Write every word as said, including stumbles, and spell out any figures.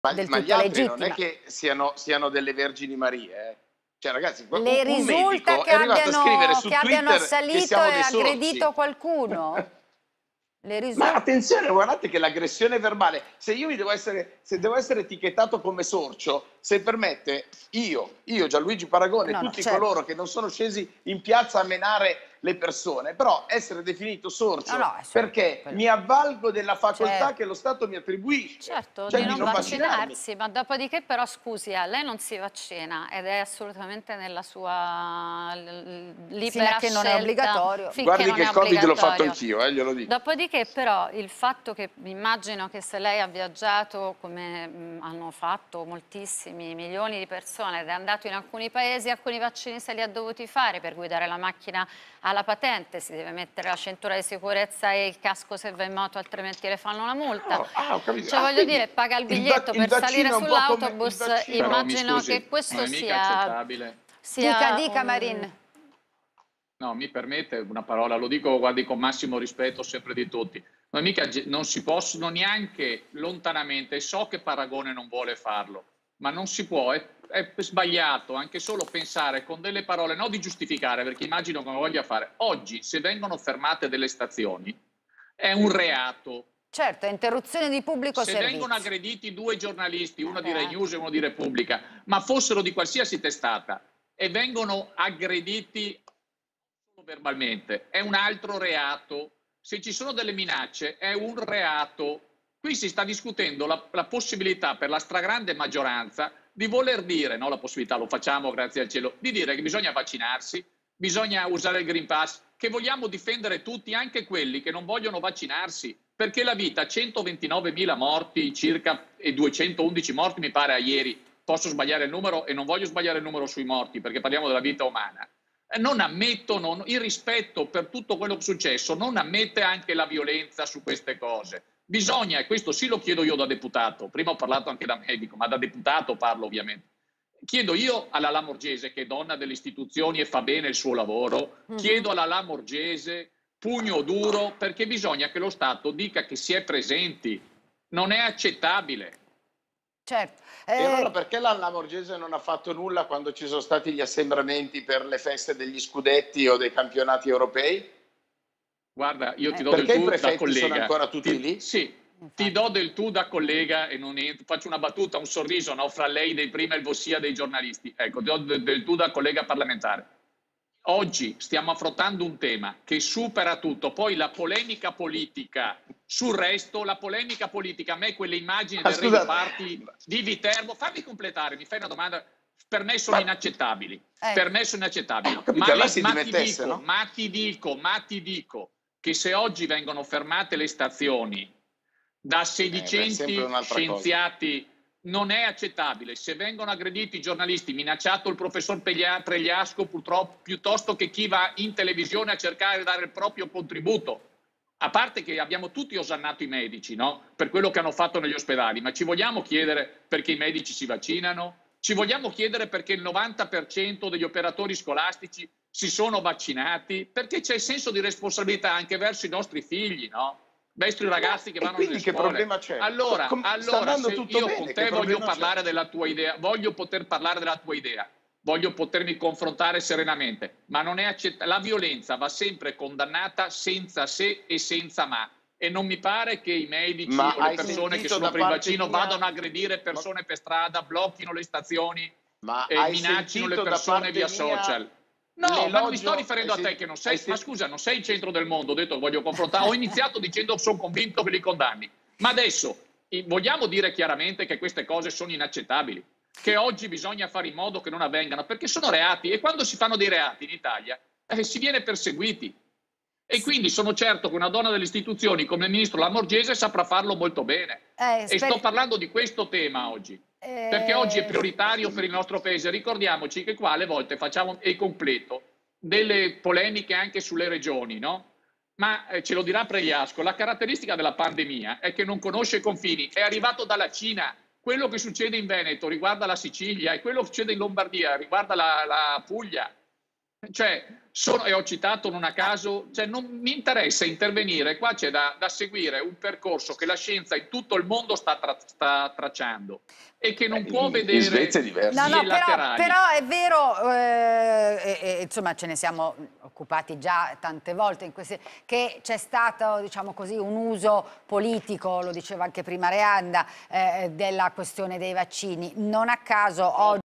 Ma, del ma gli tutto altri non è legittima. che siano, siano delle Vergini Marie, eh. Cioè ragazzi, un, Le un risulta medico che è arrivato a scrivere abbiano, su che abbiano Twitter che assalito siamo e dei aggredito sorci. qualcuno? Le Ma risulta... attenzione, guardate che l'aggressione verbale, se io mi devo essere, se devo essere etichettato come sorcio, se permette, io, io Gianluigi Paragone e No, no, tutti certo. coloro che non sono scesi in piazza a menare le persone, però essere definito No, sorcio no, è certo. perché Quello. mi avvalgo della facoltà Certo. che lo Stato mi attribuisce, Certo, cioè di di non non vaccinarmi. vaccinarsi, ma dopodiché però scusi, eh, lei non si vaccina ed è assolutamente nella sua l- Fino a libera che non è scelta obbligatorio. finché Guardi non che è il Covid l'ho fatto obbligatorio. anch'io, eh, glielo dico. Dopodiché però il fatto che immagino che se lei ha viaggiato come mh, hanno fatto moltissimi milioni di persone ed è andato in alcuni paesi, alcuni vaccini se li ha dovuti fare. Per guidare la macchina alla patente si deve mettere la cintura di sicurezza e il casco se va in moto, altrimenti le fanno una multa. Oh, ah, ho capito. Cioè Ah, voglio quindi dire, paga il il, va- biglietto il per salire vaccino è un po' come il sull'autobus, vaccino. Però mi immagino che scusi, non questo è mica sia, accettabile. Dica, sia dica un... Marin. No, mi permette una parola, lo dico, guardi, con massimo rispetto sempre di tutti. Non, mica, non si possono neanche lontanamente, so che Paragone non vuole farlo, ma non si può, è, è sbagliato anche solo pensare con delle parole, non di giustificare, perché immagino che non voglia fare. Oggi, se vengono fermate delle stazioni, è un reato. Certo, è interruzione di pubblico Se servizio. vengono aggrediti due giornalisti, uno di Rai Eh, News e uno di Repubblica, ma fossero di qualsiasi testata, e vengono aggrediti verbalmente, è un altro reato. Se ci sono delle minacce, è un reato. Qui si sta discutendo la, la possibilità per la stragrande maggioranza di voler dire, no la possibilità, lo facciamo grazie al cielo, di dire che bisogna vaccinarsi, bisogna usare il Green Pass, che vogliamo difendere tutti, anche quelli che non vogliono vaccinarsi, perché la vita, centoventinovemila morti circa e duecentoundici morti mi pare a ieri, posso sbagliare il numero e non voglio sbagliare il numero sui morti perché parliamo della vita umana, non ammettono il rispetto per tutto quello che è successo, non ammette anche la violenza su queste cose. Bisogna, e questo sì lo chiedo io da deputato, prima ho parlato anche da medico, ma da deputato parlo ovviamente, chiedo io alla Lamorgese, che è donna delle istituzioni e fa bene il suo lavoro, Mhm. chiedo alla Lamorgese pugno duro, perché bisogna che lo Stato dica che si è presenti, non è accettabile. certo. E Eh, allora perché la Lamorgese non ha fatto nulla quando ci sono stati gli assembramenti per le feste degli scudetti o dei campionati europei? Guarda, io ti Eh. do Perché del i tu da prefetti collega. sono ancora tutti Ti- lì? Sì, ti do del tu da collega e non entro, faccio una battuta, un sorriso, no, fra lei dei prima e il vossia dei giornalisti. Ecco, ti do del, del tu da collega parlamentare. Oggi stiamo affrontando un tema che supera tutto, poi la polemica politica sul resto, la polemica politica, a me quelle immagini Ma del Rave scusate, Party di Viterbo, fammi completare, mi fai una domanda, per me sono ma, inaccettabili, ecco. per me sono inaccettabili, eh, ho capito, ma, allora li- si ma ti dimettesse, dico, no? ma ti dico, ma ti dico che se oggi vengono fermate le stazioni da Eh, beh, è sempre sedicenti un'altra cosa. scienziati, non è accettabile. Se vengono aggrediti i giornalisti, minacciato il professor Peglia- Pregliasco, purtroppo, piuttosto che chi va in televisione a cercare di dare il proprio contributo. A parte che abbiamo tutti osannato i medici, no? Per quello che hanno fatto negli ospedali, ma ci vogliamo chiedere perché i medici si vaccinano? Ci vogliamo chiedere perché il novanta per cento degli operatori scolastici si sono vaccinati? Perché c'è il senso di responsabilità anche verso i nostri figli, no? Verso i ragazzi che E vanno quindi nelle che scuole. problema c'è? Allora, Com- sta allora andando se tutto io bene, con che te voglio problema c'è? parlare della tua idea, voglio poter parlare della tua idea, voglio potermi confrontare serenamente, ma non è accettabile. La violenza va sempre condannata senza se e senza ma. E non mi pare che i medici Ma o le hai persone che sentito sono da per il parte vaccino mia, vadano a aggredire ma, persone per strada, blocchino le stazioni ma e hai minaccino le sentito da persone parte via mia social. No, ma non mi sto l'elogio? Hai riferendo a te sen- che non hai sei, ma sen- scusa, non sei il centro del mondo, ho detto voglio confrontare, ho iniziato dicendo sono convinto che li condanni, ma adesso i- vogliamo dire chiaramente che queste cose sono inaccettabili, che oggi bisogna fare in modo che non avvengano, perché sono reati e quando si fanno dei reati in Italia eh, si viene perseguiti. E quindi sono certo che una donna delle istituzioni come il ministro Lamorgese saprà farlo molto bene. Eh, E sper- sto parlando di questo tema oggi, perché oggi è eh, prioritario per il nostro paese. Ricordiamoci che qua alle volte facciamo, e completo, delle polemiche anche sulle regioni, no? Ma eh, ce lo dirà Pregliasco, la caratteristica della pandemia è che non conosce confini, è arrivato dalla Cina. Quello che succede in Veneto riguarda la Sicilia e quello che succede in Lombardia riguarda la, la Puglia. Cioè, sono, e ho citato non a caso, cioè non mi interessa intervenire, qua c'è da, da seguire un percorso che la scienza in tutto il mondo sta, tra, sta tracciando e che non Beh, può in, vedere in Svezia è diverso. No, no, vie però, laterali. però è vero, eh, e- e, insomma ce ne siamo occupati già tante volte in questi, che c'è stato, diciamo così, un uso politico, lo diceva anche prima Reanda, eh, della questione dei vaccini. Non a caso oggi